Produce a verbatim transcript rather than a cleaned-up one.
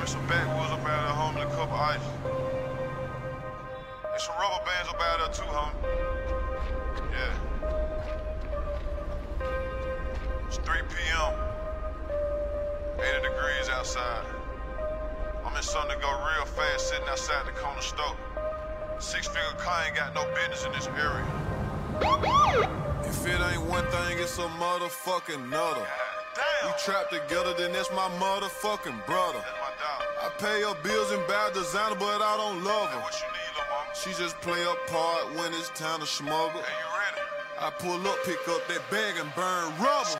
There's some backwoods up out there, homie, and a couple ice. There's some rubber bands up out there too, homie. Yeah. It's three P M eighty degrees outside. I'm in something to go real fast sitting outside the corner store. Six-figure car ain't got no business in this area. If it ain't one thing, it's a motherfucking nutter. We trapped together, then that's my motherfucking brother. That's my dog. I pay her bills and buy designer, but I don't love her. Hey, what you need, little mama? She just play a part when it's time to smuggle. Hey, you ready? I pull up, pick up that bag and burn rubber.